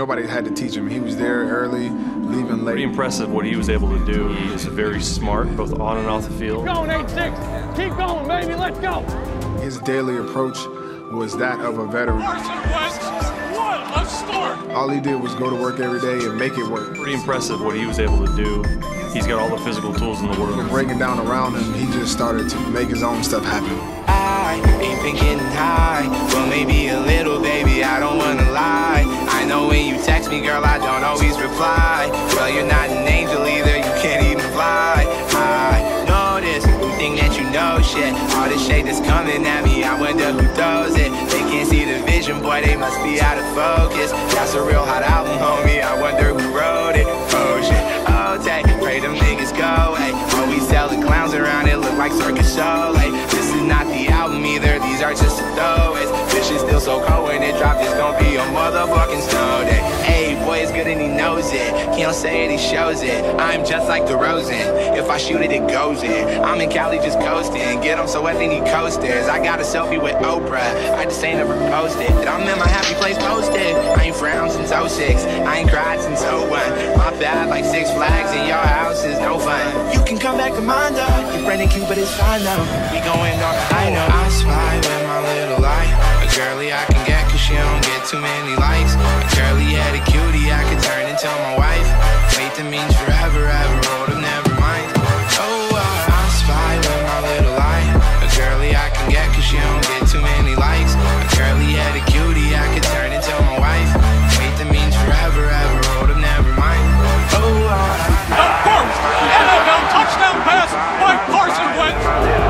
Nobody had to teach him. He was there early, leaving late. Pretty impressive what he was able to do. He is very smart, both on and off the field. Going 8-6. Keep going, baby. Let's go. His daily approach was that of a veteran. Carson Wentz, what a start. All he did was go to work every day and make it work. Pretty impressive what he was able to do. He's got all the physical tools in the world. Breaking down around him, he just started to make his own stuff happen. I ain't been getting high, well maybe a little, baby, I don't wanna lie. I know when you text me, girl, I don't always reply. Well, you're not an angel either, you can't even fly. I know this, you think that you know shit. All this shade that's coming at me, I wonder who throws it. They can't see the vision, boy, they must be out of focus. That's a real hot album, homie, I wonder who wrote it. Oh shit, oh take, pray them niggas go away. Always selling clowns around, it look like circus show. Like, this is not the album either, these are just the throwaways. This shit's still so cold when it drops, it's gonna be a motherfucking snow day. Hey, boy, it's good and he knows it. He don't say it, he shows it. I'm just like the DeRozan. If I shoot it, it goes in. I'm in Cali just coasting. Get him so wet, then he coasters. I got a selfie with Oprah. I just ain't never posted. I'm in my happy place posted. I ain't frowned since 06. I ain't cried since 01. My bad, like 6 Flags in your house is no fun. You can come back to mine though. You're brand new, but it's fine though. We going on, I know. I spy with my little light. A girly I can get cause she don't get too many likes. A curly headed cutie I could turn into my wife. Wait, that means forever, ever, hold up, never mind. Oh, I spy with my little light. A girly I can get cause she don't get too many likes. A curly headed cutie I could turn into my wife. Wait, that means forever, ever, hold up, never mind. Oh, The first NFL touchdown pass by Carson Wentz.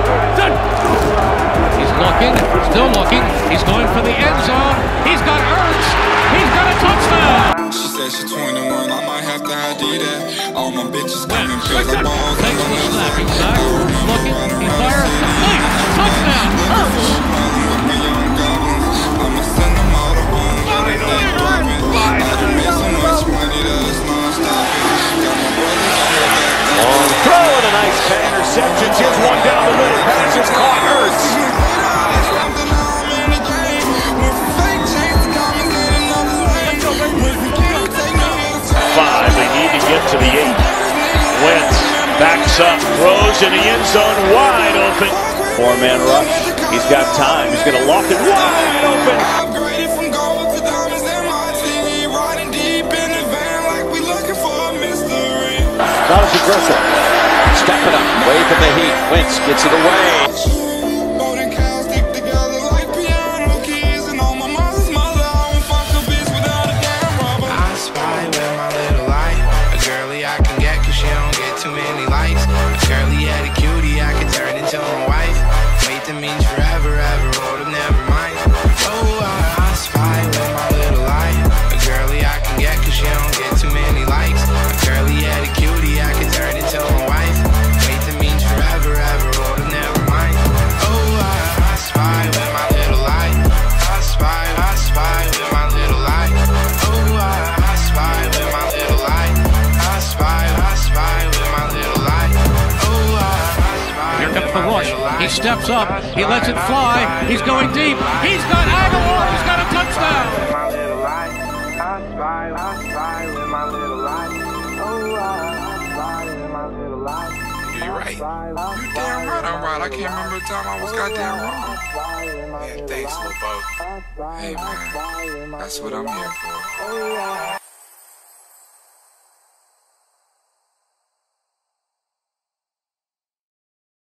He's looking, still looking. He's going for the end zone. He's got Ertz. He's got a touchdown. She said she's 21, I might have to ID that. All my bitches coming, feel the balls. Takes the snap. He's back. Looking. He fires. Complete. Touchdown. Ertz. I'ma send them all to home. I done made so much money that it's non-stopping. Got my brothers on the back. Long throw and a nice interception. Here's one down the middle. Pass is caught. Ertz. 5. They need to get to the 8. Wentz backs up, throws in the end zone, wide open. 4-man rush. He's got time. He's going to loft it wide open. Not as aggressive. Stepping up, away from the heat. Wentz gets it away. too many likes. A curly headed cutie I could turn into my wife. Wait, that means forever, ever, hold up, never mind. Oh, I spy with my little eye. A girly I can get cause she don't get too many likes. A curly headed cutie I could turn into my wife. Wait, that means forever, ever, hold up, never mind. Oh, I spy with my little eye. I spy with my little eye. Oh, I spy with my little eye. I spy with my little eye. Oh, I spy. Here comes the rush. He steps up. He lets it fly. He's going deep. He's got Aguilar. He's got a touchdown. My little eye. I spy with my little eye. Oh, I spy with my little eye. You're right. You're damn right I'm right. I can't remember the time I was goddamn wrong. Man, thanks, Lil Bo. Hey, man. That's what I'm here for.